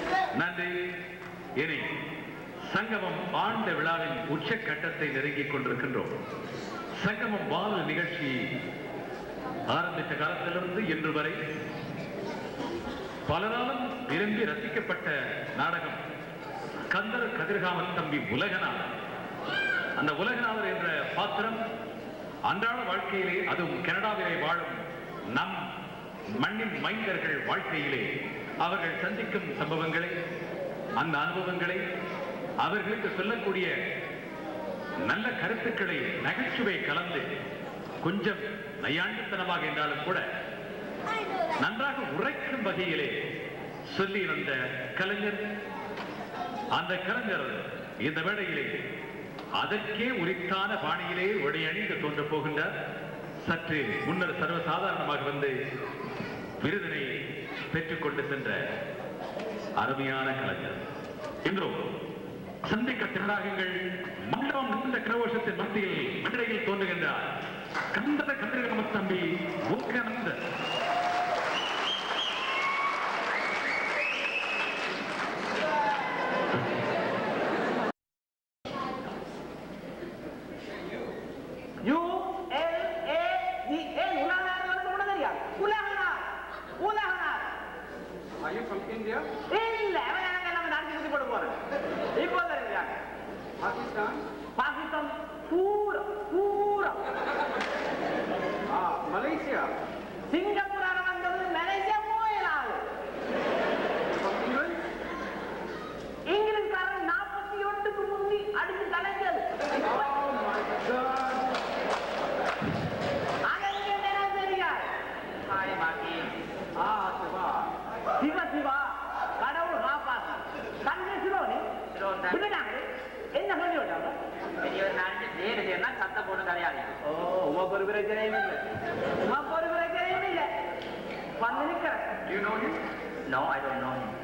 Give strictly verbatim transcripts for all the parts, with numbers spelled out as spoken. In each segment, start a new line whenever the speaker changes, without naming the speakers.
நன்றி. இனி சங்கமம் ஆண்ட விழாவின் உச்சக்கட்டத்தை நெருங்கிக் கொண்டிருக்கின்றோம். சங்கமம் வானொலி நிகழ்ச்சி ஆரம்பித்த காலத்திலிருந்து இன்று வரை பலராலும் விரும்பி ரசிக்கப்பட்ட நாடகம் கந்தர் கதிர்காமன் தம்பி உலகநாதர். அந்த உலகநாதர் என்ற பாத்திரம் அன்றாட வாழ்க்கையிலே, அதுவும் கனடாவிலே வாழும் நம் மண்ணின் மைந்தர்கள் வாழ்க்கையிலே அவர்கள் சந்திக்கும் சம்பவங்களை, அந்த அனுபவங்களை, அவர்களுக்கு சொல்லக்கூடிய நல்ல கருத்துக்களை நகைச்சுவை கலந்து கொஞ்சம் நையாண்டித்தனமாக என்றாலும் கூட நன்றாக உரைக்கும் வகையிலே சொல்லி வந்த கலைஞர். அந்த கலைஞர் இந்த வேளையிலே அதற்கே உரித்தான பாணியிலே உடையணிந்து தோன்ற போகின்றார். சற்று முன்னர் சர்வசாதாரணமாக வந்து விருதினை பெற்றுக் கொண்டு சென்ற அருமையான கலைஞர் இன்றோ சந்திக்க திரளாகுங்கள். மண்டபம் இந்த கிரகோஷத்தின் மத்தியில் மண்டையில் தோன்றுகின்றார் கந்தர கதிர்காம தம்பி Ulaganathar.
Are you from India?
இல்ல, அவன் எல்லாம் நான் திருப்பி போட போறேன். இப்போ தெரிஞ்சாங்க.
Pakistan?
பாகிஸ்தான் பூரா பூரா.
Ah, Malaysia.
சிங்கப்பூரால வந்தது மலேசியா போயிடாது.
From England?
இங்கிலீஷ்காரன் நாற்பத்தி ஒன்றுக்கு முந்தி அடிச்சு கலைஞ்சது.
Oh my God!
அங்கே என்ன தெரியாது.
Hi Maggie.
Ah, Shiva.
Shiva Shiva கடவுள் காப்பாற்று. கண்ணு சிரோனி விட்டுட்டாங்க. என்ன சொல்லி விட்டாங்க?
பெரியவர் நான் நேரு சேர்னா சத்த போட்டு கதையாடி.
ஓ, உமக்கு ஒரு பிரச்சனையும் இல்லை. உமக்கு ஒரு பிரச்சனையும் இல்லை. வந்து நிற்கிறேன்.
Do you know him?
No, I don't know him.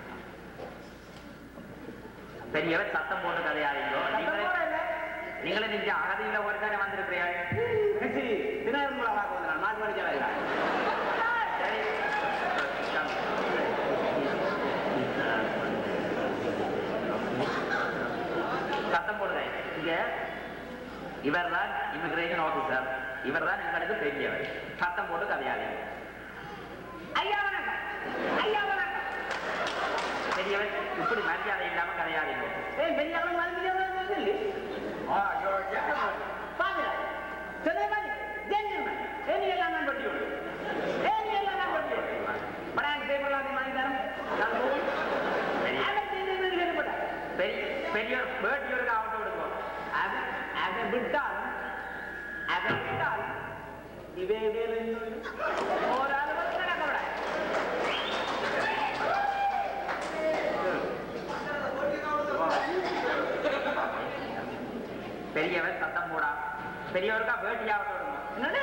பெரியவர் சத்தம் போட்டு கதையாடிங்களோ? நீங்களே நின்று அகதியில ஒரு தானே வந்திருக்கிறீங்க.
தினமுறை வாங்க மாட்டு வரைக்கும்
சரி, சத்தம் போடுங்க. இங்க இவர் தான் இமிகிரேஷன் ஆபீசர். இவர் தான் எங்களுக்கு பெரியவர். சத்தம் போட்டு கதையாடி.
ஐயா வணக்கம். ஐயா வணக்கம்.
பெரியவர் இப்படி மரியாதை இல்லாம கதையாடிங்க.
ஏய், பெரியவன் மரியாதை சொல்லி.
Ah, you're a gentleman.
பாருங்க. சென்னைமணி ஜென்டில்மேன். ஏனி எல்லாம் நான் பட்டி விடு. ஏனி எல்லாம் நான் பட்டி விடு. படாங்க பேப்பர்ல அது மாதிரி தரம். நான் போய் அவன் செஞ்சு கேட்பட.
பெரிய பெரியவர் பேட்டியோருக்கு ஆவட்ட விடுவோம்.
அது அதை விட்டால் அதை விட்டால் இவே வேலை ஒரு ஆள் வந்து நடக்கப்பட.
பெரியவர் சத்தம் போடா. பெரியவருக்கா பேட்டி ஆவட்ட விடுவோம்.
என்னது?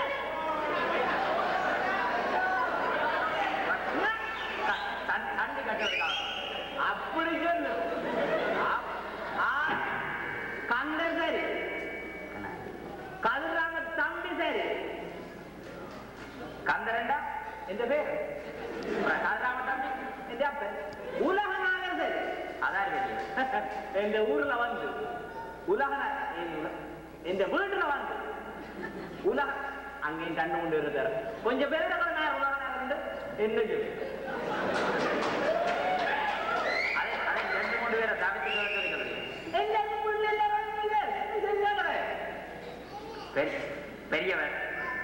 தண்டு கட்டுறதுக்கா?
அப்படி சொல்லு. கந்தர் சரி, கதிராம தம்பி சரி.
கந்தரண்டா
எந்த பேர்?
கதிராம தம்பி
எந்த அப்பன்? உலகநாதர் சரி.
அதான் பெரியவர்.
எந்த ஊர்ல வந்து உலகன இந்த வீட்டுல வந்து உலக அங்கேயும் கண்ணு கொண்டு இருந்தார். கொஞ்சம் பேர் உலகநாதர் என்ன சொல்லு.
அதை அதை ரெண்டு மூணு பேரை தவிர்த்து இருக்கிறது. பெரியவர்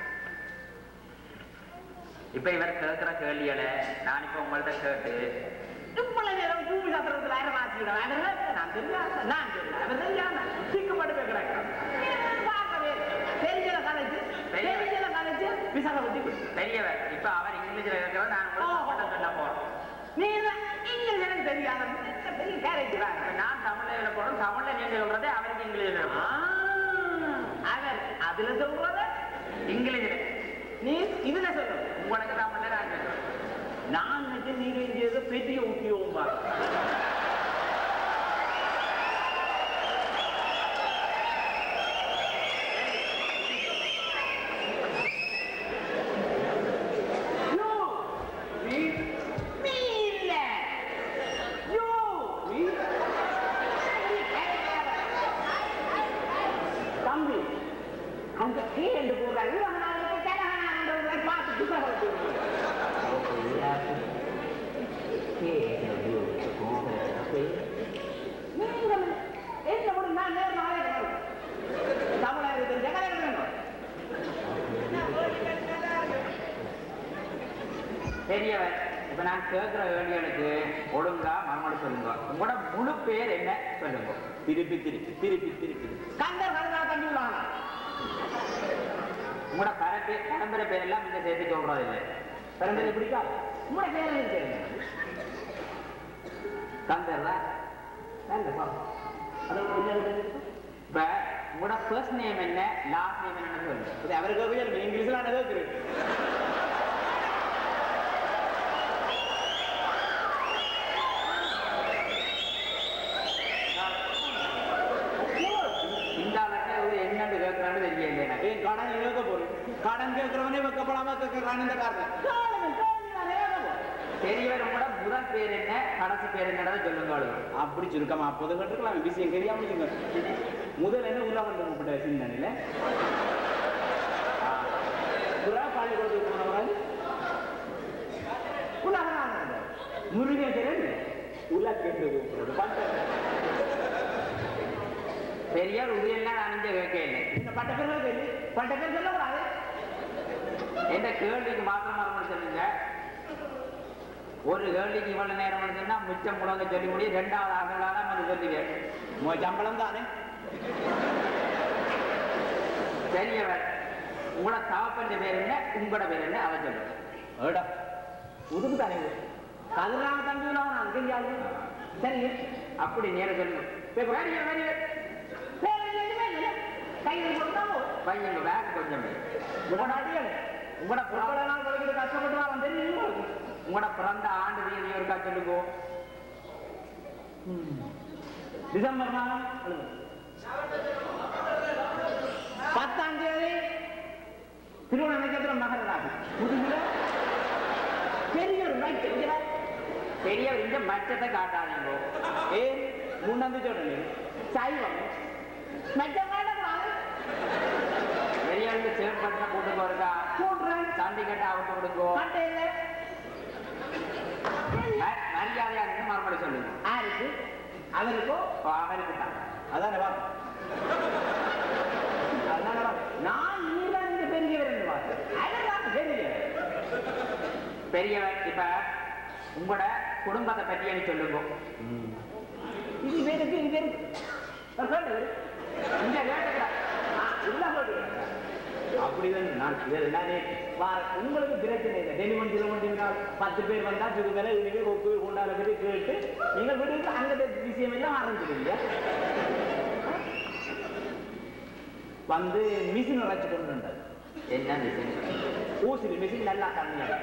இப்ப இவர் கேட்கிற கேள்விகளை நான் இப்ப உங்கள்ட்ட கேட்டு
பூமி சத்திரத்தில் ஆயிரம் ஆட்சிக்கிறேன். நான் தெரியாது, நான் சொல்ல அவர் தெரியாம சிக்கப்பட்டு கேட்கிறேன். தெரிஞ்சல கலைச்சு தெரிஞ்சல கலைச்சு விசாகப்பட்டி
பெரியவர் இப்ப அவர் இங்கிலீஷ்ல இருக்கிறத நான் உங்களுக்கு சொல்ல போறேன்.
நீ இங்கிலீஷ் எனக்கு தெரியாத பெரிய கேரக்டர்.
நான் தமிழ்ல போறோம். தமிழ்ல நீங்க சொல்றதே அவருக்கு இங்கிலீஷ்ல
அவர் அதுல சொல்றத
இங்கிலீஷ்ல
நீ இதுல சொல்லு.
உங்களுக்கு தமிழ்ல நான் சொல்றேன்.
நான் நினைச்சு நீங்க இங்க பெரிய உத்தியோகம் பார்க்க நீங்கள் என்ன கூட நான் நேரம் நாளே தமிழக ஜெகன்
பெரியவர் இப்ப நான் கேட்கிற வேண்டியவனுக்கு ஒழுங்கா மறுமணம் சொல்லுங்க. உங்களோட முழு பேர் என்ன சொல்லுங்க.
திருப்பி திருப்பி திருப்பி திருப்பி கந்தர் கந்தரா தண்ணி விடுவாங்க.
உங்களோட பரப்பு பரம்பரை பேர் எல்லாம் நீங்க சேர்த்து சொல்றது இல்லை.
பரம்பரை பிடிக்கா உங்களோட பேர் தெரியும்
கந்தர் தான். இப்ப உங்களோட ஃபர்ஸ்ட் நேம் என்ன லாஸ்ட் நேம் என்ன சொல்லுங்க.
அவருக்கு இங்கிலீஷ்ல நான் கேட்கிறேன். கடன் கேட்க போறேன். கடன் கேட்கிறவனே வைக்கப்படாம கேட்கிறான் இந்த காரணம்.
பெரியவர் உங்களோட முதல் பேர் என்ன கடைசி பேர் என்னன்றதை சொல்லுங்க.
அப்படி சுருக்கமா அப்போது கேட்டுக்கலாம் விஷயம் தெரியாம முதல் என்ன உள்ள வந்து கூப்பிட்ட சிந்தனையில புறா பள்ளிக்கூடத்துக்கு போனவராது முருகேசரன் உள்ள கேட்டு கூப்பிடுறது
பெரியார் உதயெல்லாம் அணிஞ்ச கேட்க இல்லை.
இந்த பட்ட பேர் கேள்வி பட்ட பேர் சொல்லக்கூடாது.
எந்த கேள்விக்கு மாத்திரம் மரமணி சொல்லுங்க. ஒரு கேள்விக்கு இவ்வளவு நேரம் சொன்னா மிச்சம் முழங்க சொல்லி முடியும். ரெண்டாவது ஆகலாம் அது சொல்லுவேன்.
சம்பளம் தானே.
பெரியவர் உங்களோட தாப்பன்ற பேர் என்ன உங்களோட பேர் என்ன அதை சொல்லுங்க.
உதுக்கு தானே கதிராம தம்பி நான் தெரியாது. சரி
அப்படி நேரம் சொல்லுங்க. பையன் வேக கொஞ்சம் உங்களோட
கஷ்டப்பட்டு அவன் தெரியும்.
உங்களோட பிறந்த ஆண்டு தேதி ஒரு சொல்லுங்க.
டிசம்பர் மாதம் பத்தாம் தேதி திருவண்ண நட்சத்திரம் மகர ராசி. பெரிய
பெரியவர் இந்த மச்சத்தை காட்டாதீங்க.
ஏ முன்னாந்து சொல்றேன் சைவம் மச்சம் காட்டக்கூடாது.
பெரியவருக்கு சேர் பண்ண கூட்டு போறதா
கூட்டுறேன்.
தண்டி கட்ட அவட்டு கொடுங்கோ. மரியாதையா இருந்து மறுபடி சொல்லுங்க.
யாருக்கு அவருக்கோ
அவருக்கு தான்.
அதான நான் நீதான் இந்த பெரியவர் பார்த்தேன்.
பெரியவர் இப்ப உங்களோட குடும்பத்தை பற்றி எனக்கு சொல்லுங்க.
இது பேருக்கு இது பேருக்கு அப்படிதான் நான் நானே உங்களுக்கு பிரச்சனை இல்லை. டெலிவன் கிலோமீட்டர் பத்து பேர் வந்தா சுகு மேல இனிமே கொக்கு கொண்டாட பற்றி கேட்டு நீங்கள் வீட்டுக்கு அங்க விஷயம் எல்லாம் ஆரம்பிச்சிருங்க. வந்து மிஷின் வச்சு கொண்டு வந்தது.
என்ன மிஷின்?
ஊசி மிஷின் நல்லா கம்மியாக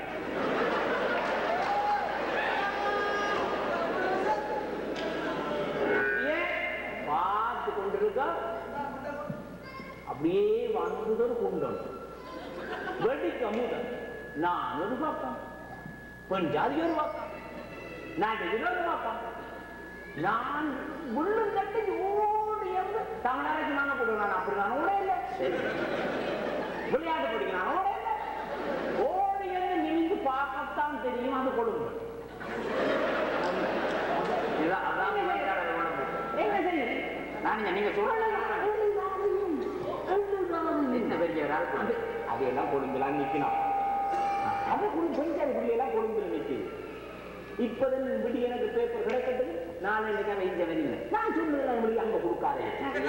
பார்த்து கொண்டிருக்கா. அப்படியே வந்ததோடு கொண்டு வெடிக்க முதல் நான் ஒரு பார்ப்பேன், பெண் ஜாதி ஒரு பார்ப்பேன், நாட்டுக்கு ஒரு பார்ப்பேன். நான் உள்ளும் கட்டி ஓடி இருந்து தமிழ்நாடு நாங்க போடுவேன். அப்படி நான் ஓட இல்லை. விளையாட்டு படிக்கிறான் ஓட இல்லை. ஓடி இருந்து நிமிந்து பார்க்கத்தான் தெரியும். அது கொடுங்க என்ன செய்ய
நான் நீங்க சொல்ல என்ன பெரிய
அதையெல்லாம் கொடுங்கலாம் நிற்கணும். அதை கொஞ்சம் குடியெல்லாம் கொடுங்கல நிற்குது. இப்பதான் விடி எனக்கு பேப்பர் கிடைக்கட்டும். நான் இன்னைக்கு வைக்க வரீங்க. நான் சொல்லுங்க உங்களுக்கு அங்க கொடுக்காதே.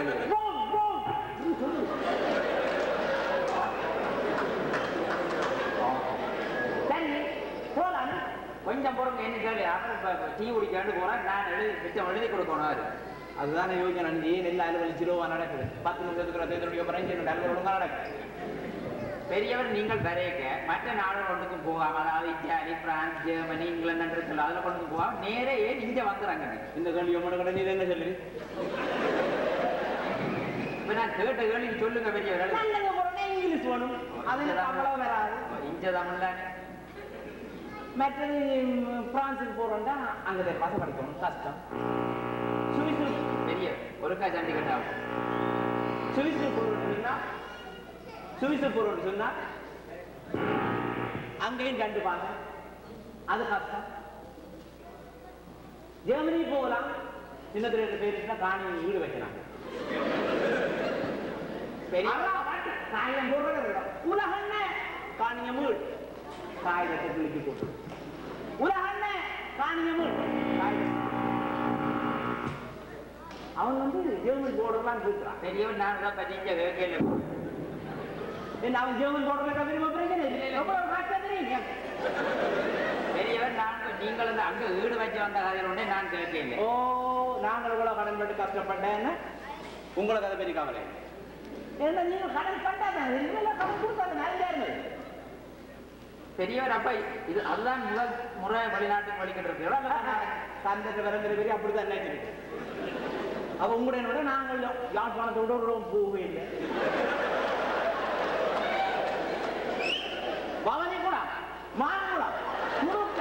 சரி போலாம்.
கொஞ்சம் பொறுங்க என்ன கேள்வி. அப்புறம் டீ குடிக்காண்டு போறேன். நான் எழுதி மிச்சம் எழுதி கொடுக்கணும்.
அதுதானே யோசனை. ஏன் எல்லா அலுவலி ரூபா நடக்குது. பத்து நிமிஷத்துக்கு தேர்தலுடைய பரஞ்சு நல்ல ஒழுங்கா நடக்குது.
பெரியவர் நீங்கள் வரையக்க மற்ற நாடுகள் ஒன்றுக்கும் போகாம, அதாவது இத்தாலி, பிரான்ஸ், ஜெர்மனி, இங்கிலாந்து இருக்குல்ல, அதில் கொண்டு போகாம நேரே ஏன் இங்க வந்துறாங்க.
இந்த கேள்வி உங்களோட கடை நீ என்ன சொல்லு.
இப்ப நான் கேட்ட கேள்வி சொல்லுங்க பெரியவர்.
இங்கிலீஷ் வேணும். அது தமிழ் வராது.
இஞ்ச தமிழ் தானே.
மற்றது பிரான்ஸுக்கு போறோம்னா அங்கே பாச படிக்கணும் கஷ்டம். சுவிஸ்
பெரிய ஒருக்கா சண்டி கட்டாகும்.
சுவிஸ் போறோம்னா சுவிஸ் போறோம்னு சொன்னா அங்கேயும் கண்டுப்பாங்க. அது கஷ்டம். ஜெர்மனி போகலாம். சின்னத்துல இருக்க பேருக்கு காணி வீடு வைக்கிறாங்க. காகிதம் போடுறது உலகண்ண காணிய வீடு காகிதத்தை கிழிக்கி போட்டு உலகண்ண காணிய வீடு அவன் வந்து ஜெர்மன் போர்டர்லாம் இருக்கிறான்.
பெரியவன் நான் தான் பற்றிங்க வேகையில்
என்ன அவன் ஜெர்மன் போர்டர் விரும்ப பிரச்சனை எவ்வளவு காட்சா தெரியுங்க.
பெரியவன் நான் நீங்கள் வந்து அங்க வீடு வச்சு வந்த கதையில் உடனே நான் கேட்கல.
ஓ நாங்கள் எவ்வளவு கடன் பட்டு கஷ்டப்பட்டேன்னு உங்களுக்கு அதை பெரிய கவலை என்ன? நீங்க கடன் பட்டாதான் கடன் கொடுத்தாங்க நிறைய இருந்தது.
பெரியவர் அப்ப இது அதுதான் முதல் முறை வெளிநாட்டுக்கு வழிகிட்டு இருக்கு.
சந்தத்தை பிறந்த பெரிய அப்படிதான் நினைச்சிருக்கு. அப்ப உங்களுடைய நாங்கள் யாழ்ப்பாணத்தை விட போகவே இல்லை. பவனி கூட மாங்குளம் முருக்க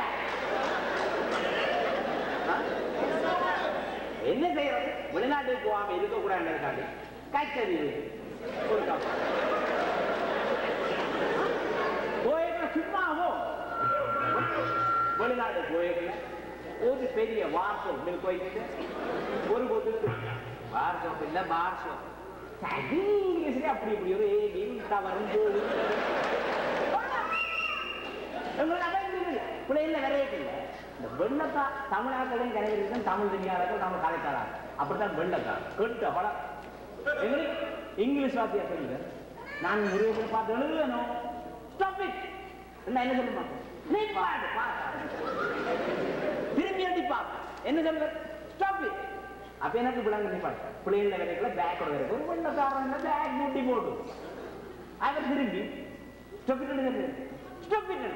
என்ன செய்யறது? வெளிநாட்டுக்கு போகாம இருக்கக்கூடாது. கைத்தறி போயிருக்க சும்மாவும் வெளிநாடு போயிருக்க ஒரு பெரிய வார்சோப் மில்க் வைக்கிட்டு ஒரு பொதுக்கு
வார்சோப் இல்ல பார்சோப்
இங்கிலீஷ்ல அப்படி இப்படி ஒரு வரும் பிள்ளைல நிறைய இல்லை. இந்த வெள்ளக்கா தமிழாக்களும் கிடையாது. தமிழ் தெரியாதவர்கள் தமிழ் கலைக்காராங்க. அப்படித்தான் வெள்ளக்கா கேட்ட படம் எங்களுக்கு இங்கிலீஷ் வார்த்தையா சொல்லுங்க. நான் முருகனை பார்த்து எழுதணும். ஸ்டாப் இட் என்ன என்ன சொல்ல மாட்டேன். நீ பாடு திரும்பி அடி பாடு என்ன சொல்ற? Stop it. அப்ப எனக்கு பிள்ளைங்க நீ பாடு பிள்ளைங்கள கிடைக்கல பேக்கோட கிடைக்கும் ஒரு வெள்ளக்காரன் பேக் மூட்டி போடு அவர் திரும்பி ஸ்டாப் இட் ஸ்டாப் இட்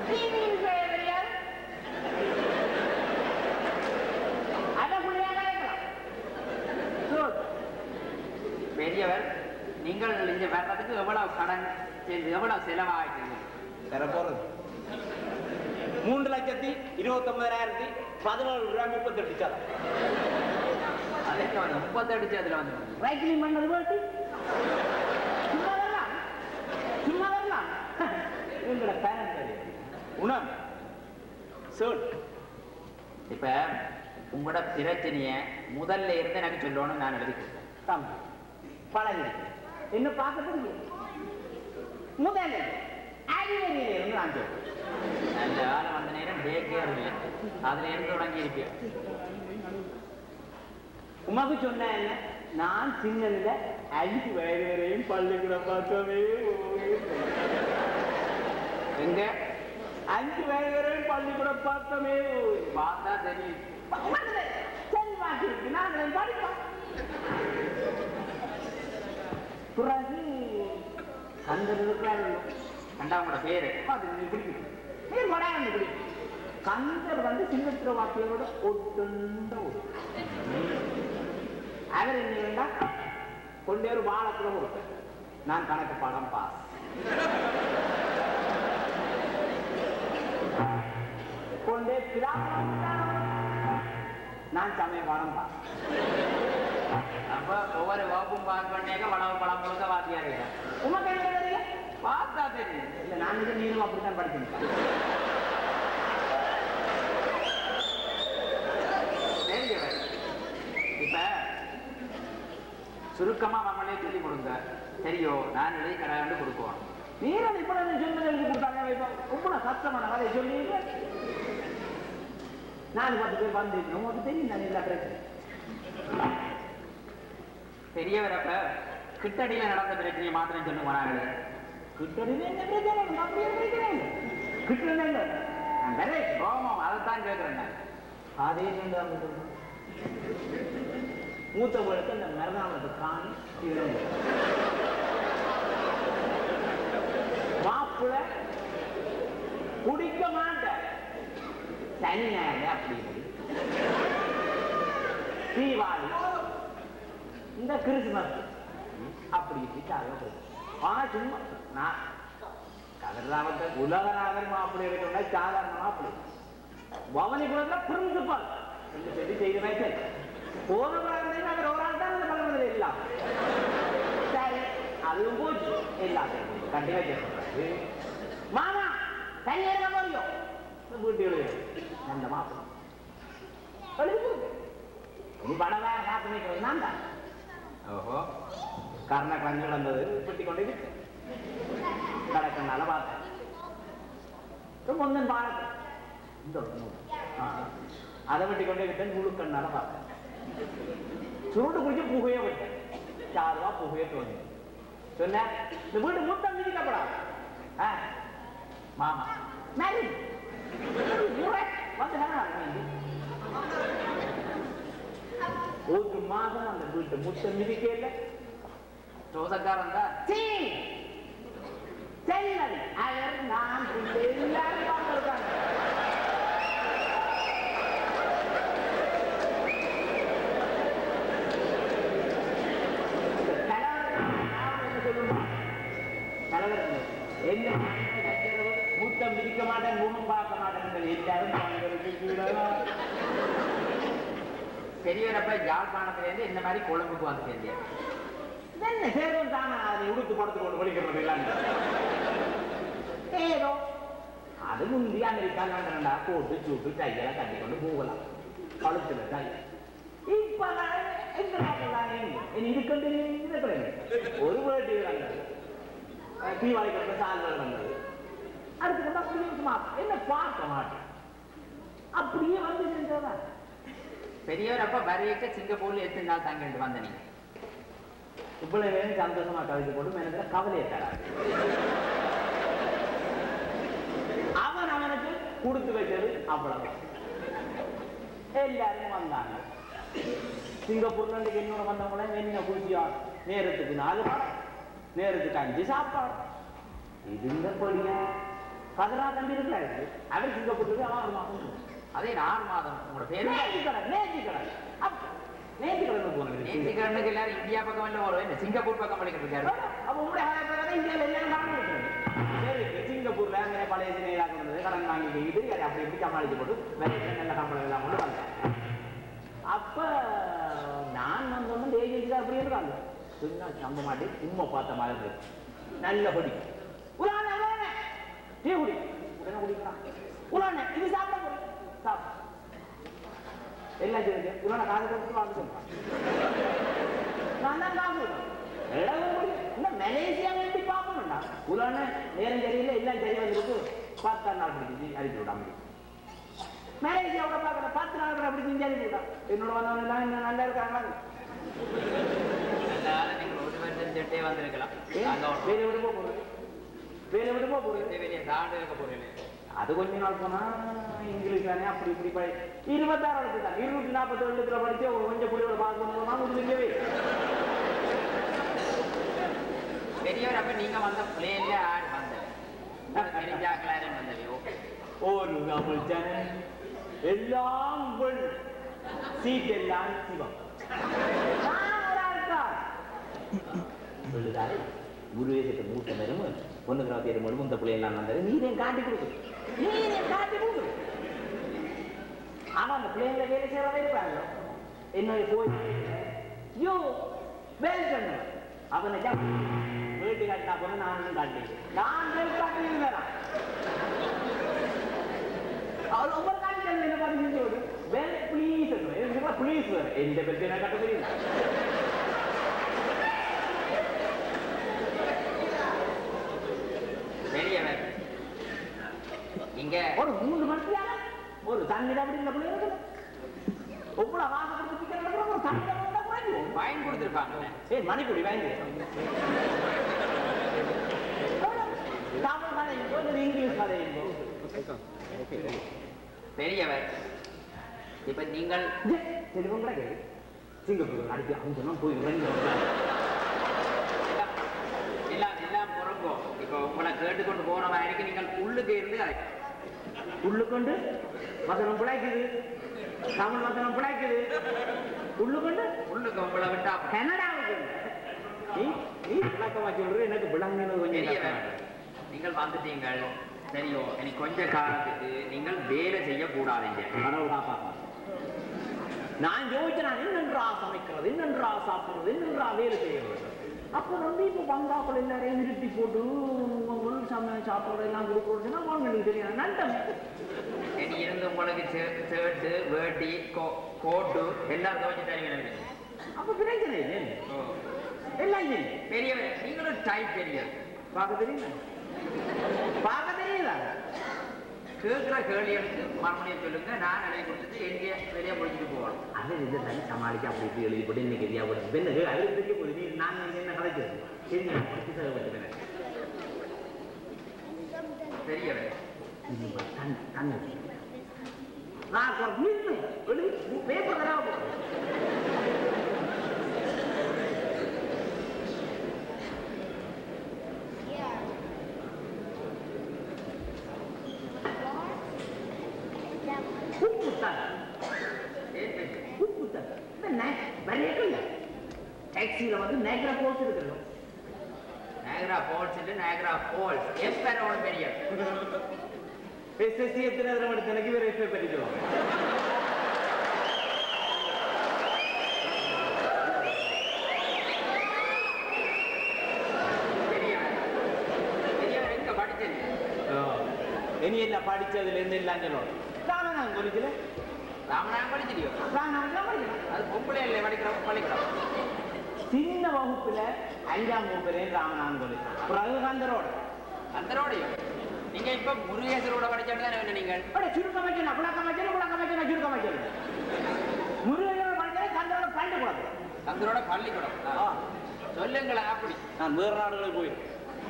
பெரியவர் நீங்கள் இங்க வர்றதுக்கு எவ்வளவு கடன் எவ்வளவு செலவாயிட்டீங்க?
வேற போறது மூன்று லட்சத்தி இருபத்தி ஒன்பதாயிரத்தி பதினோரு ரூபாய் முப்பத்தி எட்டு சாதம்
அதுக்கு வந்து முப்பத்தி அடிச்சு அதுல வந்து
ரைக்கிங் பண்ணது போட்டு சும்மா வரலாம் சும்மா வரலாம் உங்களோட பேரண்ட் தெரியும் உணம் சொல்.
இப்ப உங்களோட பிரச்சனைய முதல்ல இருந்து எனக்கு சொல்லணும்னு நான் எழுதி கொடுத்தேன்.
பழகி என்ன பார்க்க தெரியும் முதல்ல அறிவறியில இருந்து நான் சொல்றேன்.
அந்த ஆள் வந்த நேரம் டேக்கே இல்லை அதுல இருந்து தொடங்கி இருப்பேன்.
உமாக்கு சொன்ன என்ன நான் சின்னதுல அஞ்சு வயது வரையும் பள்ளிக்கூட பார்த்தோமே
எங்க
அஞ்சு வயது வரையும் பள்ளிக்கூட பார்த்தோமே
பார்த்தா தெரியும்.
செல்வாக்கு இருக்கு நாங்கள் படிப்போம். பிறகு கந்தர் இருக்கிறார்கள்
கண்டா உங்களோட பேரு
கந்தர் வந்து சின்னத்திர வாக்கியோட ஒட்டுண்ட ஒரு அவர் என்ன வேண்டா கொண்டே ஒரு வாழக்குள்ள கொடுப்பேன். நான் கணக்கு பாடம் பாஸ் கொண்டே நான் சமய பாடம் பாஸ்.
அப்ப ஒவ்வொரு வகுப்பும் பாஸ் பண்ணேங்க வளவு பழம் முழுக்க வாத்தியா இருக்க
உமக்கு என்ன தெரியல
பார்த்தா தெரியும்.
இல்ல நான் இது நீங்களும் அப்படித்தான் படிச்சிருக்கேன்.
இப்ப சுருக்கமா நம்மளே சொல்லி கொடுங்க சரியோ நான் எழுதி கடாண்டு கொடுக்குவோம்.
நீங்களும் இப்ப சொன்னது எழுதி கொடுத்தாங்க ரொம்ப கஷ்டமான கதையை சொல்லி நாலு பத்து பேர் வந்துருக்கணும். உங்களுக்கு தெரியும் நான் எல்லா பிரச்சனை
பெரியவரப்ப கிட்டடியில நடந்த பிரச்சனையை மாத்திரம் சொல்லுங்க. நாங்கள்
கிட்டடியில என்ன பிரச்சனை அப்படியே பிரச்சனை கிட்ட
கோபம் அதைத்தான் கேட்கிறேன்.
அதே மூத்தவர்களுக்கு அந்த மரணத்தை காணி மாப்பிள்ள குடிக்க மாட்டார் தனியாக அப்படி தீபாவளி இந்த கிறிஸ்துமஸ் அப்படி ஆனா சும்மா நான் கதிர்நாமத்தை உலகநாதன் அப்படி இருக்கா சாதாரணமா அப்படி பவனிபுரத்துல பிரின்சிபல் என்று சொல்லி செய்து வைத்து போன குழந்தைங்க அவர் ஒரு ஆள் தான் அந்த பழமதில் எல்லாம் சரி அதுவும் போச்சு எல்லாத்தையும் கட்டி வச்சு மாமா தண்ணி எடுக்க போறியோ வீட்டு நல்ல மாப்பிளம் எழுதி கொடுங்க. நீ படவே காத்து நிற்கிறது நான் தான். ஓஹோ கர்ண கண்கள் வந்தது சுட்டி கொண்டு விட்டு கடக்கனால பார்த்தேன். முந்தன் பாடத்தை அதை வெட்டி கொண்டே விட்டேன். முழு கண்ணால பார்த்தேன். சுருண்டு குடிச்சு புகையை விட்டேன். சாருவா புகையை தோணி சொன்ன இந்த வீடு முட்டம் மிதிக்கப்படாது. மாமா மேரி வந்து ஒரு மாதம் அந்த வீட்டு முட்டை மிதிக்கல.
தோசக்காரன் தான்
செல்லது அவர் நான் எல்லாரும் பார்த்திருக்காங்க. முத்தம் மிதிக்க மாட்டேன் முகம் பார்க்க மாட்டேன் எல்லாரும்
பெரியவரப்ப யாழ்ப்பாணத்திலேருந்து இந்த மாதிரி கொழும்புக்கு வந்து சேர்ந்தேன்.
என்ன சேரும் தானே அதை உடுத்து படத்து கொண்டு படிக்கிறது எல்லாம் ஏதோ அது முந்தி அமெரிக்கா லண்டன்டா போட்டு சூட்டு டையெல்லாம் கட்டி கொண்டு போகலாம். கழுத்துல டை இப்ப இதுக்கு ஒரு வேட்டி வந்தது தீபாவளிக்கு சால்வல் வந்தது. அடுத்து அப்படியே என்ன பார்க்க மாட்டேன் அப்படியே வந்து செஞ்சதான்.
பெரியவரப்ப வரையிட்ட சிங்கப்பூர்ல எத்தனை நாள் தங்கிட்டு வந்த நீங்க
இவ்வளவு வேணும் சந்தோஷமா கவிதை போட்டு மேல கவலையை தராது. அவன் அவனுக்கு கொடுத்து வச்சது அவ்வளவு. எல்லாரும் வந்தாங்க. சிங்கப்பூர்ல இருந்து என்னோட வந்தவங்கள என்ன குடிச்சியா நேரத்துக்கு நாலு பாடம் நேரத்துக்கு அஞ்சு சாப்பாடு. இது இந்த படியா கதரா தம்பி இருக்கிறாரு. அவர் சிங்கப்பூர்ல ஆறு மாதம்.
அதே ஆறு மாதம் உங்களோட பேர்
நேர்த்திக்கடன் நேர்த்திக்கடன் நேர்த்திக்கடன் போனது.
நேர்த்திக்கடனுக்கு எல்லாரும் இந்தியா பக்கம் எல்லாம் வரும். சிங்கப்பூர் பக்கம் படிக்கிட்டு இருக்காரு.
அப்ப உங்களுடைய இந்தியாவில் எல்லாரும் காரணம் சரி சிங்கப்பூர்ல அங்கே பழைய சினையாக இருந்தது. கடன் வாங்கி இது அப்படி இப்படி சமாளிச்சு போட்டு வேலை நல்ல சம்பளம் எல்லாம் கொண்டு வந்தேன். அப்ப நான் வந்து ஏஜென்சி தான் அப்படி இருக்காங்க. சும்மா நம்ப மாட்டேன். சும்மா பார்த்த மாதிரி இருக்கு. நல்ல படி உலான உலான டீ குடி உடனே குடிக்கிறான். உலான இது சாப்பிட போய் சாப்பிட எல்லாம் சரி உலான காது கொடுத்து வாங்க சொல்றான். நான் தான் சாப்பிடுவேன். என்ன மலேசியா வேண்டி பார்க்கணும்டா. உலான நேரம் சரியில்லை எல்லாம் சரி வந்துருக்கு. பத்தாறு நாள் பிடிச்சி அடிச்சு விடாம மலேசியாவோட பார்க்கற பத்து நாள் கூட அப்படி செஞ்சு அடிச்சு விட்டா. என்னோட வந்தவங்க எல்லாம் இன்னும் நல்லா இருக்காங்களா?
வந்துட்டே வந்திருக்கலாம்.
வேலை விடுப்போ போறது வேலை விடுப்போ போறது
வெளியே தாண்டு இருக்க போறேன்.
அது கொஞ்ச நாள் போனா இங்கிலீஷ் தானே அப்படி இப்படி படி இருபத்தாறு எடுத்துட்டாங்க. இருநூத்தி நாற்பத்தி ஏழுல படிச்சு கொஞ்சம் புள்ளியோட பார்க்கணும்னா முடிஞ்சவே.
பெரியவர் அப்ப நீங்க வந்த பிளேன்ல ஆடு வந்தது தெரிஞ்சாக்கலாரு வந்தது. ஓகே
ஒரு தமிழ் சேனல் எல்லாம் சீட் எல்லாம் சிவம் சொல்லுதாரு குருவேசத்தை மூட்ட நேரம் ஒண்ணுக்கு நாற்பத்தி ஏழு மணி இந்த பிள்ளைலாம் வந்தாரு. நீரையும் காட்டி கொடுக்குது நீரையும் காட்டி கொடுக்குது. ஆனா அந்த பிள்ளைங்களை வேலை செய்யறதே இருப்பாங்க. என்னுடைய போய் யோ வேலை சொன்ன அவனை வீட்டு காட்டினா போன நானும் காட்டி நான் வேலை காட்டி அவர் ஒவ்வொரு காட்டி என்ன பார்த்து வேலை பிளீஸ் பிளீஸ் எந்த பிரச்சனை கட்ட தெரியும்.
பெரியவர் இங்க
ஒரு மூணு மணிக்கு ஒரு தண்ணீர் அப்படி பிள்ளை ஒவ்வொரு வாசப்படுத்தி ஒரு தண்ணீர்
வாங்கி கொடுத்துருப்பாங்க.
ஏ மணிக்குடி வாங்கி தமிழ் கதை இங்கிலீஷ் கதை.
பெரியவர் இப்ப நீங்கள்
தெளிவம் கூட சிங்கப்பூர் அடிச்சு அவங்க போய்
எல்லாம் எல்லாம் பொறுங்கோ. இப்ப உங்களை கேட்டுக்கொண்டு போன மாதிரி நீங்கள் உள்ளுக்கு இருந்து அதை
உள்ளுக்கொண்டு வசனம் பிழைக்குது. தமிழ் வசனம் பிழைக்குது. உள்ளுக்கொண்டு
உள்ளுக்கு உங்களை விட்டா
கனடாவுக்கு நீ விளக்கமா சொல்ற எனக்கு விளங்குறது கொஞ்சம்.
நீங்கள் வந்துட்டீங்கள் சரியோ. எனக்கு கொஞ்ச காலத்துக்கு நீங்கள் வேலை செய்ய கூடாதீங்க.
கடவுள் காப்பா. நான் யோசிச்சேன் என்னென்றா சமைக்கிறது என்னென்றா சாப்பிடுறது என்னென்றா வேலை செய்யறது. அப்போ வந்து இப்போ பங்காக்கள் எல்லாரையும் நிறுத்தி போட்டு சமையல் சாப்பிட்றது எல்லாம் கொடுக்குறதுன்னா வாங்க தெரியும் நண்டம்
இனி இருந்து உங்களுக்கு ஷர்ட்டு வேட்டி கோட்டு எல்லாம் துவச்சு தருவீங்க.
அப்ப பிரச்சனை இல்லை எல்லாம் இல்லை.
பெரியவர் நீங்களும் டைப் பெரியவர்
பார்க்க தெரியல பார்க்க தெரியல.
கேட்குற கேள்விகளுக்கு மறுபடியும் சொல்லுங்க. நான் எழுதி கொடுத்துட்டு எங்கே வெளியே முடிச்சுட்டு போகணும்.
அது இதை தனி சமாளிக்க அப்படி இப்படி எழுதி போட்டு இன்னைக்கு எதியா போட்டு பெண்ணு அது தெரிய போகுது. நீ நான் என்ன கலைக்கிறது தெரியும்.
பெரியவர்
பேப்பர் தரா டாக்ஸில வந்து நேக்ரா போல்ஸ் இருக்குல்ல.
நேக்ரா போல்ஸ் இல்ல நேக்ரா போல்ஸ் எஸ்பெரோட பெரிய
எஸ்எஸ்சி எத்தனை தடவை எடுத்து எனக்கு வேற எஸ்பெ பண்ணிடுவோம். இனி எல்லாம் படிச்சதுல இருந்து எல்லாம் சொல்லணும். ராமநாதன் காலேஜ்ல
ராமநாதன் படிச்சிருக்கோ?
ராமநாதன் படிக்கிறோம்.
அது பொம்பளை இல்லை படிக்கிறோம் படிக்கிறோம்.
சின்ன வகுப்புல அஞ்சாம் வகுப்புல ராமநாதன் காலேஜ். அப்புறம் கந்தரோட
கந்தரோடையும் நீங்க இப்ப முருகேசரோட படிச்சது தானே நீங்கள்?
சுருக்கம் வைக்கணும் புழக்கம் வைக்கணும் புழக்கம் வைக்கணும் சுருக்கம் வைக்கணும். முருகேசரோட படிச்சது கந்தரோட பள்ளிக்கூடம்.
கந்தரோட பள்ளிக்கூடம் சொல்லுங்களா? அப்படி
நான் வேறு நாடுகளுக்கு போய்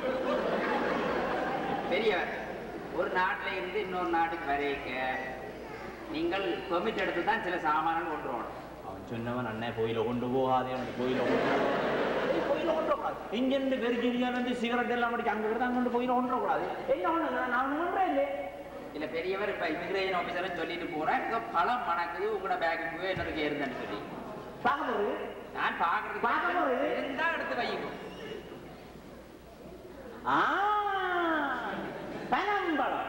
பெரியவர் ஒரு நாட்டில இருந்து இன்னொரு நாட்டுக்கு வரைக்க நீங்கள் பெர்மிட் எடுத்து தான் சில சாமான்கள் கொண்டு வரணும்.
அவன் சொன்னவன் அண்ணே கோயில கொண்டு போகாதே கோயில கோயில கொண்டு கூடாது. இங்கிருந்து வெறும் சிகரெட் எல்லாம் படிச்சு அங்க தான் கொண்டு கோயில கொண்டு கூடாது. என்ன ஒண்ணு நான் ஒன்றேன் இல்லை
இல்ல பெரியவர் இப்ப இமிகிரேஷன் ஆபீசரை சொல்லிட்டு போறேன். இங்க பழம் மணக்குது உங்களோட பேக்கு என்னதுக்கு இருந்தேன்னு சொல்லி
பார்க்க போறது.
நான் பாக்குறது
பார்க்க போறது
இருந்தா எடுத்து வைக்கும்.
பனம்பழம்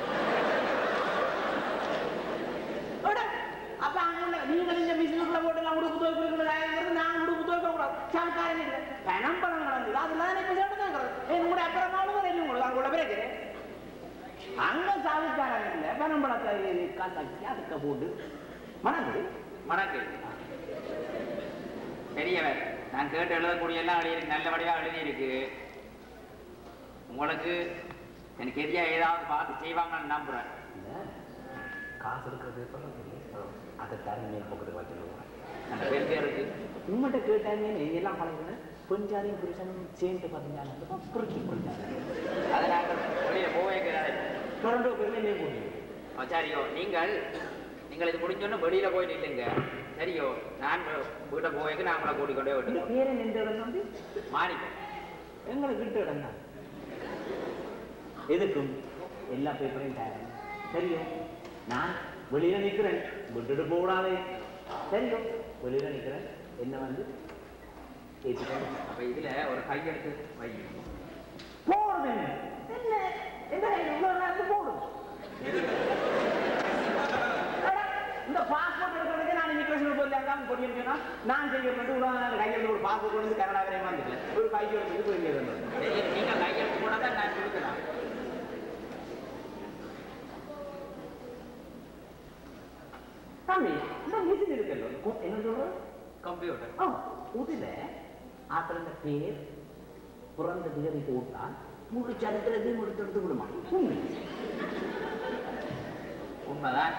அப்ப அங்க நீங்க இந்த பிசினஸ்ல போட்டு உடுப்பு துவைக்கிறது நான் உடுப்பு துவைக்க கூடாது. சமக்காரன் இல்லை பனம்பழம் நடந்தது அதுல இப்ப சொல்லுங்க என்னோட அப்புறமானது உங்களுக்கு அங்கோட பிறகு அங்க சாவுக்காரன் இல்லை பனம்பழத்தை காசாக்கி அதுக்க போட்டு மணக்கு
மணக்கு பெரியவர் நான் கேட்டு எழுதக்கூடிய எல்லாம் எழுதி நல்ல வடிவா எழுதி இருக்கு. உங்களுக்கு எனக்கு எதியா ஏதாவது பார்த்து செய்வாங்கன்னு நம்புறேன்.
காசு இருக்கிறது அதை தர மேல் போக்குறது வைக்கணும்.
அந்த பேர் பேருக்கு
உங்கள்கிட்ட கேட்டாங்க எல்லாம் பழகினேன். கொஞ்சாலையும் புருஷனும் சேர்ந்து பார்த்தீங்கன்னா புரிச்சு புரிஞ்சாங்க.
அதை நாங்கள் வெளியே போவேங்கிறாரு
தொடர்ந்து பேர்ல நீ போடுங்க.
சரியோ நீங்கள் நீங்கள் இது முடிஞ்சோன்னு வெளியில போய் நில்லுங்க. சரியோ நான் வீட்டை போவேங்க நான் உங்களை கூட்டிக் கொண்டே விட்டு
பேரை எந்த இடம் வந்து
மாறிப்பேன்.
எங்களை விட்டு இடம் தான் எதுக்கும் எல்லா பேப்பரையும் தயார். சரியோ நான் வெளியில நிற்கிறேன் விட்டுட்டு போடாதே. சரியோ வெளியில நிற்கிறேன் என்ன வந்து ஏற்றுக்கணும்.
அப்ப இதுல ஒரு கையெழுத்து வை
போடுது என்ன என்ன இவ்வளவு நேரத்து போடும். இந்த பாஸ்போர்ட் எடுக்கிறதுக்கு நான் இமிகிரேஷன் போயிருந்தாங்க போட்டிருக்கேன்னா நான் செய்யறது உலக கையெழுத்து ஒரு பாஸ்போர்ட் வந்து கனடா வரையும் வந்துட்டேன். ஒரு கையெழுத்து போயிருந்தேன்.
நீங்க கையெழுத்து கூட தான் நான் கொடுக்கலாம்.
தம்பி இந்த மிஷின் இருக்குல்ல என்ன சொல்ற
கம்ப்யூட்டர்
இதுல ஆத்துல இந்த பேர் பிறந்த தேதி போட்டா முழு சரித்திரத்தையும் எடுத்து விடுமா?
உண்மைதான்.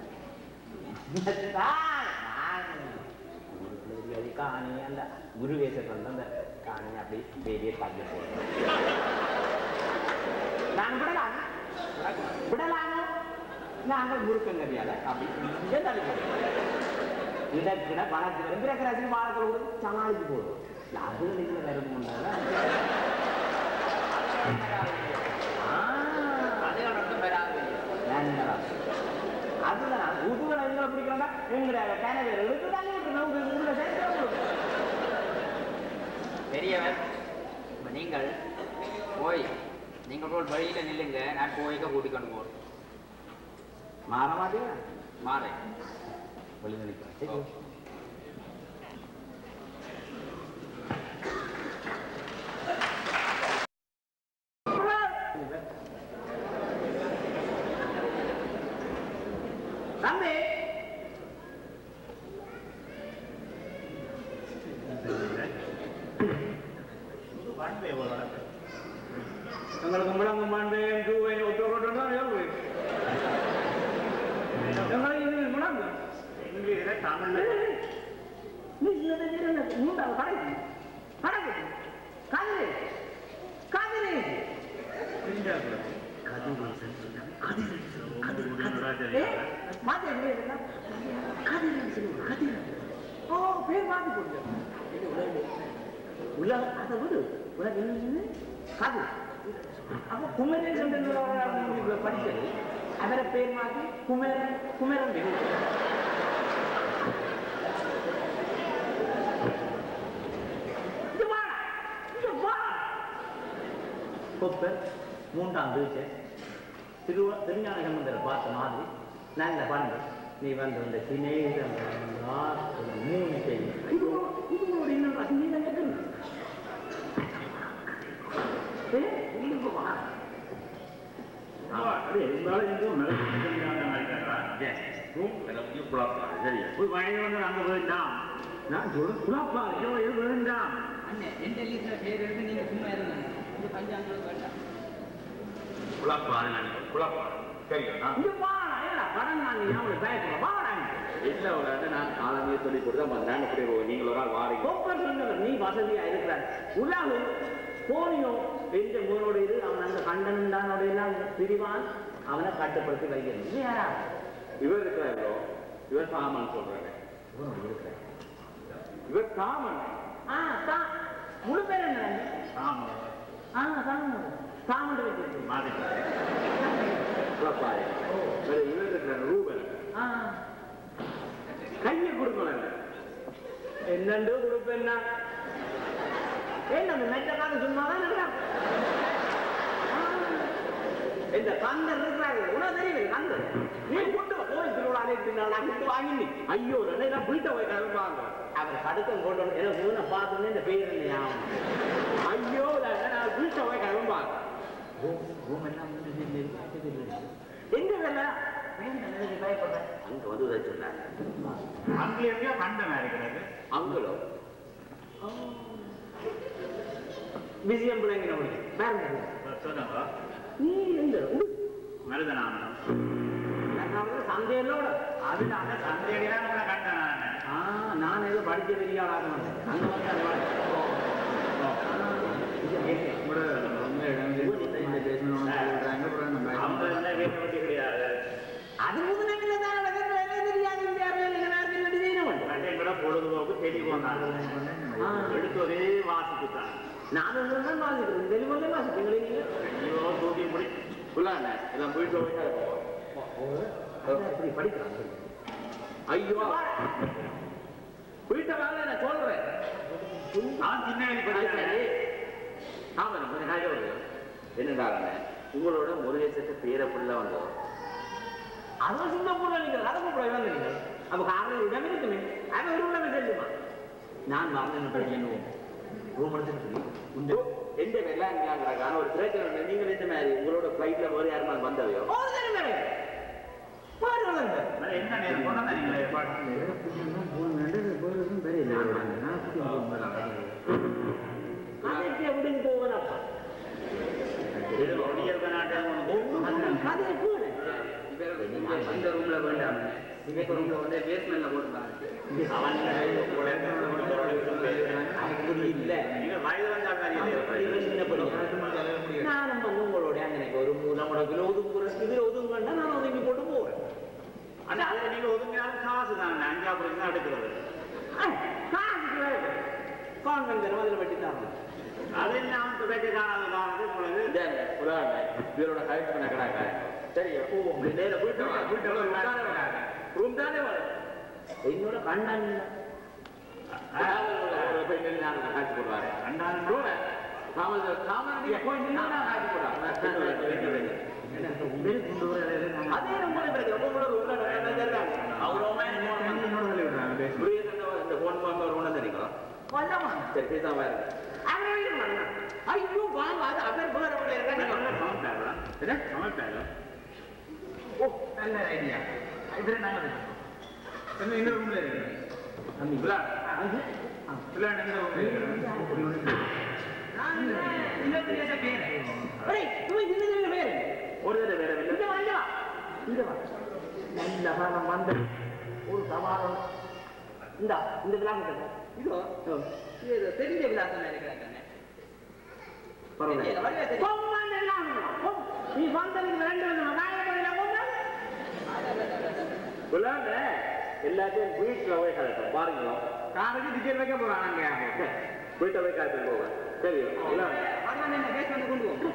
காணி அந்த குருவேசத்தை வந்து அந்த காணி அப்படி பெரிய தள்ளி போடுறோம். நான் விடலாம் விடலாமோ நாங்கள் முறுக்கங்கறியால அப்படி தள்ளி போடுறோம். இடக்கிட வளர்ச்சி வரும் பிறகு வாழத்தோடு சமாளிச்சு போடுவோம். அது நினைக்கிற நேரம் அதுதான் ஊட்டுகளை எங்களை பிடிக்கிறோம்னா எங்களுடைய பேனவேர்களுக்கு தள்ளி விட்டுருந்தோம்.
பெரியவர் நீங்கள் போய் நீங்கள் ஒரு வழியில நில்லுங்க. நான் போய்க்க கூட்டிக் கொண்டு போறேன்.
மாற மாட்டீங்க
மாறேன்
வழி நினைக்கிறேன். எங்களுக்கு முழங்கும் மாண்டேன் தூவை ஒட்டு தான் ஏறு எங்களுக்கு இது முழங்கு இங்கிலீஷ்ல தமிழ்ல நீ இந்த மூன்றாவது கடைக்கு கடைக்கு காதலே காதலே ஓ பேர் மாத்தி போடுங்க உலக அதை விடு உலக என்ன காது அப்ப குமரன் படிச்சது அவரை பேர் மாத்தி குமரன் குமரன் மூன்றாம் வீச்சை திரு திருஞான சம்பந்தரை பார்த்த மாதிரி நல்ல பண்பு நீ வந்து இந்த சிநேகிதம் மூணு செய்யும் இதோட இன்னும் அசிங்கம் கேட்கணும் அங்க வேண்டாம் நான் சொல்ல குழப்பா வேண்டாம்
எந்த லீஸ்ல பேர் எடுத்து நீங்க சும்மா இருங்க இந்த பஞ்சாங்கம் வேண்டாம்
குழப்பாரு குழப்பாரு
காலமே சொல்லி கொடுத்தா நீங்க ஒரு ஆள் வாரீங்க நீ வசதியா இருக்கிறார் உலகு போனியோ எந்த மூனோட இது அவன் அந்த கண்டனோட எல்லாம் பிரிவான் அவனை கட்டுப்படுத்தி வைக்கிறது
இவர் இருக்கிறாரோ இவர் சாமான் சொல்றாங்க இவர் சாமன்
முழு பேர் என்ன சாமன் சாமன் சாமன் வச்சு கையை கொடுக்கல என்னண்டோ கொடுப்பேன் என்ன மெட்ட கால சும்மாதான் இந்த கந்தர் இருக்கிறாங்க உனக்கு தெரியுது கந்தர் நீ கொண்டு கோயில் திருவிழா நான் கொண்டு வாங்கி ஐயோ நான் வீட்டை போய் கிளம்பாங்க அவர் கடுக்கம் கொண்டு எனக்கு பார்த்தோன்னே இந்த பேர் இல்லையா ஐயோ நான் வீட்டை போய் கிளம்பாங்க எங்க வேலை பயப்படுறேன் அங்க வந்து சொன்னாங்க அங்கே எங்கேயோ கண்டனா இருக்கிறது அங்களோ விஜயம் பிள்ளைங்க பாருங்க நீ எந்த மருதனாமனம் சந்தையிலோட அது நாங்க சந்தையில கண்டேன் நான் ஏதோ படிச்ச பெரிய ஆளாக மாட்டேன் அங்க வந்து கிடையாது அது பொழுதுபோக்கு தெளிவாங்க எடுத்து ஒரே வாசிப்புத்தான் நான் வாசிக்கிறேன் தெளிவாக வாசிப்பீங்க ஐயோ தூக்கி முடி படிக்கிறாங்க ஐயோ வீட்டை வாங்க நான் சொல்றேன் நான் சின்ன படிக்கிறேன் என்னடா உங்களோட முருகேசத்தை பேர புள்ள வந்தோம் அதுவும் சிங்கப்பூர்ல நீங்க ரதப்பூர்ல வந்தீங்க அப்ப காரணம் இடமே இருக்குமே அது ஒரு உடனே செல்லுமா நான் வாங்க ரூம் எடுத்து எந்த வெள்ளாங்கிறாங்க ஒரு பிரச்சனை நீங்கள் எந்த மாதிரி உங்களோட பிளைட்ல வேறு யாருமா வந்தவையோ என்ன நேரம் கொண்டா நீங்களே அப்படின்னு போவனப்பா இந்த ரூம்ல வேண்டாம் ரூம்ல வந்து பேஸ்மெண்ட்ல போட்டுருந்தாங்க நானும் வந்து உங்களோட எனக்கு ஒரு நம்மளோட ஒதுங்குற இதுல ஒதுங்கா நான் ஒதுங்கி போட்டு போவேன் ஆனா அதை நீங்க ஒதுங்கினாலும் காசு தான் அஞ்சா போய் எடுக்கிறது காசு கான்வென்ட் அதில் வெட்டித்தாங்க அது நான் துடைக்க காணாது இவரோட கலெக்ட் பண்ண கடாங்க சரி ரூம் தானே என்னோட கண்டான் காட்சி போடுவாரு அதே ஐயோ வாங்க அது அவர் ஓ நல்ல ஐடியா இதுல நாங்க இந்த ரூம்ல இருக்கு
ஒரு தடவை வேற இல்லை.
நல்ல காலம் வந்த ஒரு சவாலம் இந்த இந்த விழாங்க
இதோ இது தெரிஞ்ச விலாசம் இருக்கிறாங்க.
நீ வந்ததுக்கு ரெண்டு
எல்லாத்தையும் வீட்டில் போய் கலட்டும் பாருங்களா.
காருக்கு டிக்கெட் வைக்க போறாங்க.
வீட்டை போய் காய்ச்சல் போவேன். சரி
பேஸ்மெண்ட் கொண்டு போவோம்.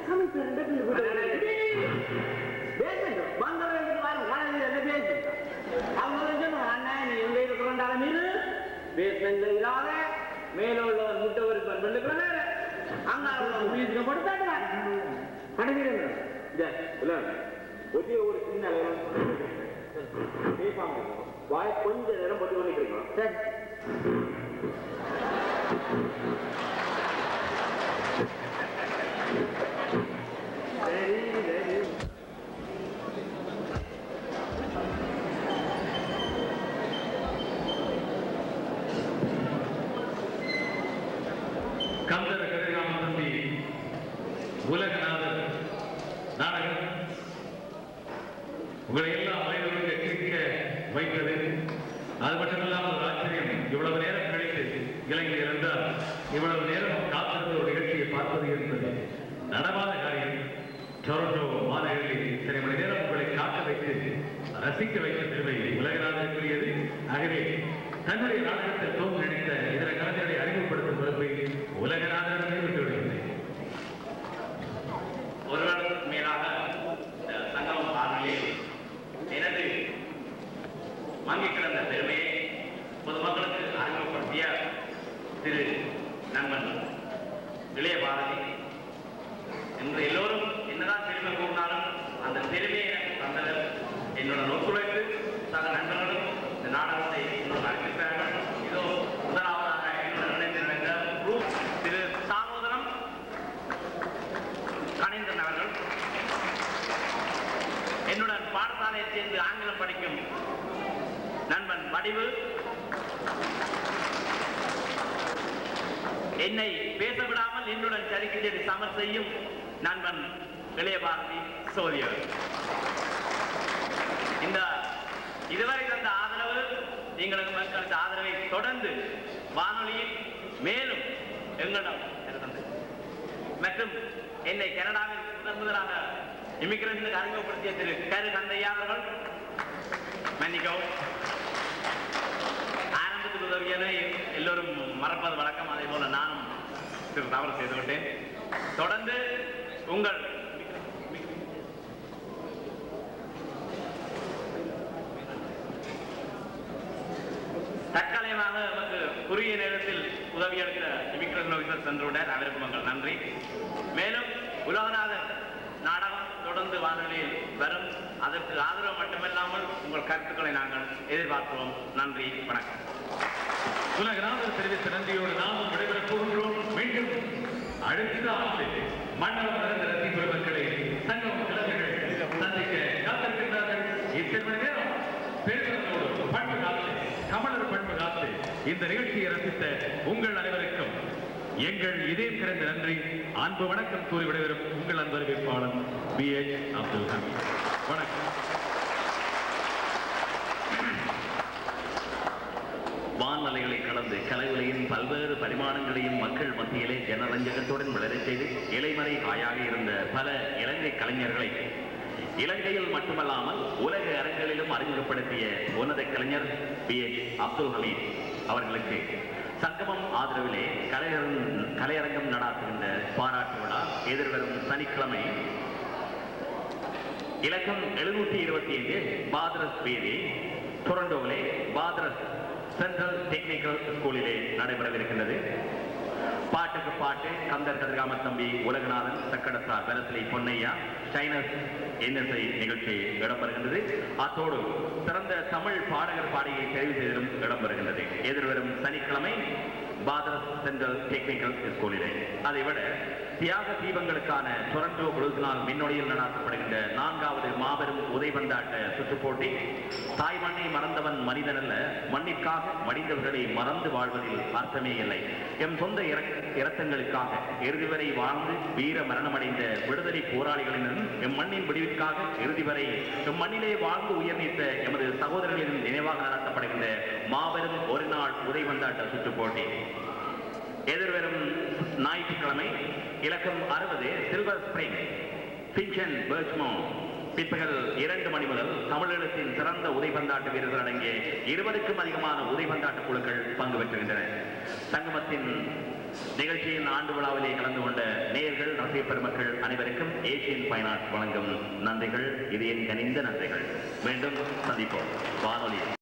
இல்லாத மேல உள்ள முட்டை ஒரு பண்புல அங்க
ஒரே ஒரு சின்ன வாய் கொஞ்ச நேரம் பட்டு பண்ணிக்கிறீங்க. சரி
கந்தர கதிராம தம்பி உலகநாதர் நாடகம் உங்களை எல்லாம் வயதுகளுக்கு கேட்க வைத்தது. அது மட்டுமில்லாமல் ஒரு ஆச்சரியம், இவ்வளவு நேரம் கழித்து இலங்கையில் இருந்தால் இவ்வளவு நேரம் காத்திருந்த ஒரு நிகழ்ச்சியை பார்ப்பது என்பது நடவாத காரியம். டொரண்டோ மாநகரில் சில மணி நேரம் உங்களை காக்க வைத்து ரசிக்க வைத்த பெருமை உலகநாதருக்குரியது. ஆகவே தன்னுடைய நாடகத்தில் தோன்று நினைத்த இதர கலைஞர்களை அறிமுகப்படுத்தும் பொறுப்பை உலகநாதரிடமே விட்டு விடுகிறேன்.
ஒரு வருடத்துக்கு மேலாக சங்கமம் பார்வையில் எனது மங்கி கிடந்த பெருமையை பொதுமக்களுக்கு அறிமுகப்படுத்திய திரு நண்பன் இளைய பாரதி என்று எல்லோரும் என்னதான் பெருமை கூறினாலும் அந்த பெருமையை எனக்கு தந்தவர் என்னுடன் ஒத்துழைத்து சக நண்பர்களும் இந்த நாடகத்தை என்னுடன் அறிவித்தார்கள். இதோ முதலாவதாக என்னுடன் இணைந்திருந்த திரு தாமோதரம் கணேந்திரன் அவர்கள், என்னுடன் பாடசாலையை சேர்ந்து ஆங்கிலம் படிக்கும் நண்பன் வடிவு, என்னை பேச விடாமல் என்னுடன் சரிக்கிட்டு சமர் செய்யும் நண்பன் இளைய பாரதி சோதியர். இந்த இதுவரை தந்த ஆதரவு, எங்களுக்கு மக்களுக்கு ஆதரவை தொடர்ந்து வானொலியில் மேலும் எங்களிடம் மற்றும் என்னை கனடாவில் முதன் முதலாக இமிகிரேஷனுக்கு அறிமுகப்படுத்திய திரு கரு கந்தையா அவர்கள் மன்னிக்கவும். ஆரம்பத்துக்கு உதவியதை எல்லோரும் மறப்பது வழக்கம், அதே போல நானும் திரு தவறு செய்துவிட்டேன். தொடர்ந்து உங்கள் தற்காலிகமாக நமக்கு குறுகிய நேரத்தில் உதவி அளித்த இமிகிரேஷன் ஆபீசர் சென்றுவிட்டார். அவருக்கு உங்கள் நன்றி. மேலும் உலகநாதர் நாடகம் தொடர்ந்து வானொலியில் வரும். அதற்கு ஆதரவு மட்டுமில்லாமல் உங்கள் கருத்துக்களை நாங்கள் எதிர்பார்க்கிறோம். நன்றி, வணக்கம்.
உலகநாதர் தெரிவித்த நன்றியோடு நாமும் விடைபெறப் போகின்றோம். மீண்டும் அடுத்த ஆண்டு மண்டலம் நடந்த ரத்தி குழுமக்களை சங்கம் கலைஞர்கள் சந்திக்க காத்திருக்கின்றார்கள். இத்தனை மணி நேரம் பேசுவதோடு பண்பு காத்து, கமலர் பண்பு காத்து இந்த நிகழ்ச்சியை ரசித்த உங்கள் அனைவருக்கும் எங்கள் இதயம் கிடந்த நன்றி, அன்பு வணக்கம் கூறி விடைபெறும் உங்கள் அன்பு அறிவிப்பாளர் பி எச் அப்துல் ஹமீத். வணக்கம்.
வான்மலைகளை கடந்து கலைகளின் பல்வேறு பரிமாணங்களையும் மக்கள் மத்தியிலே ஜனரஞ்சகத்துடன் வளரச் செய்து இலைமறை காயாக இருந்த பல இலங்கை கலைஞர்களை இலங்கையில் மட்டுமல்லாமல் உலக அரங்கிலும் அறிமுகப்படுத்திய உன்னத கலைஞர் பி எச் அப்துல் ஹமீத் அவர்களுக்கு சங்கமம் ஆதரவிலே கலையரங்கம் நடாத்துகின்ற பாராட்டு விழா எதிர்வரும் சனிக்கிழமை இலக்கம் எழுநூற்றி இருபத்தி ஐந்து பாத்ரஸ் வீதி டொரண்டோவிலே பாத்ரஸ் சென்ட்ரல் டெக்னிக்கல் ஸ்கூலிலே நடைபெறவிருக்கின்றது. பாட்டுக்கு பாட்டு கந்தர் கதிராம தம்பி உலகநாதன் சக்கடத்தார் பலத்திலை பொன்னையா சைனஸ் என்எஸ்ஐ நிகழ்ச்சி இடம்பெறுகின்றது. அத்தோடு சிறந்த தமிழ் பாடகர் பாடியை தெரிவு செய்தலும் இடம்பெறுகின்றது. எதிர்வரும் சனிக்கிழமை பாதரஸ் சென்ட்ரல் டெக்னிக்கல் ஸ்கூலிலே. அதைவிட தியாக தீபங்களுக்கான டொரண்டோ குழுவினால் மின்னொழியில் நடாத்தப்படுகின்ற நான்காவது மாபெரும் உதைபந்தாட்ட சுற்றுப் போட்டி தாய் மண்ணை மறந்தவன் மனிதன் அல்ல, மண்ணிற்காக மடிந்தவர்களை மறந்து வாழ்வதில் அர்த்தமே இல்லை. எம் சொந்த இரத்தங்களுக்காக இறுதி வரை வாழ்ந்து வீர மரணமடைந்த விடுதலை போராளிகளினும் எம் மண்ணின் விடுவிற்காக இறுதி வரை எம் மண்ணிலே வாழ்ந்து உயர் நீத்த எமது சகோதரர்களின் நினைவாக நடத்தப்படுகின்ற மாபெரும் ஒரு நாள் உதைபந்தாட்ட சுற்றுப் போட்டி எதிர்வரும் ஞாயிற்றுக்கிழமை இலக்கம் அறுபது சில்வர் ஸ்பிரிங் பிஞ்சன் பர்ச்மோ பிற்பகல் இரண்டு மணி முதல் தமிழகத்தின் சிறந்த உதைபந்தாட்ட வீரர்கள் அடங்கிய இருபதுக்கும் அதிகமான உதைபந்தாட்ட குழுக்கள் பங்கு பெற்றுகின்றன. சங்கமத்தின் நிகழ்ச்சியின் ஆண்டு விழாவிலே கலந்து கொண்ட நேயர்கள் ரசிகப் பெருமக்கள் அனைவருக்கும் ஏசியன் ஃபைன் ஆர்ட்ஸ் வழங்கும் நன்றிகள். இது என் கனிந்த நன்றிகள். மீண்டும் சந்திப்போம் வானொலியில்.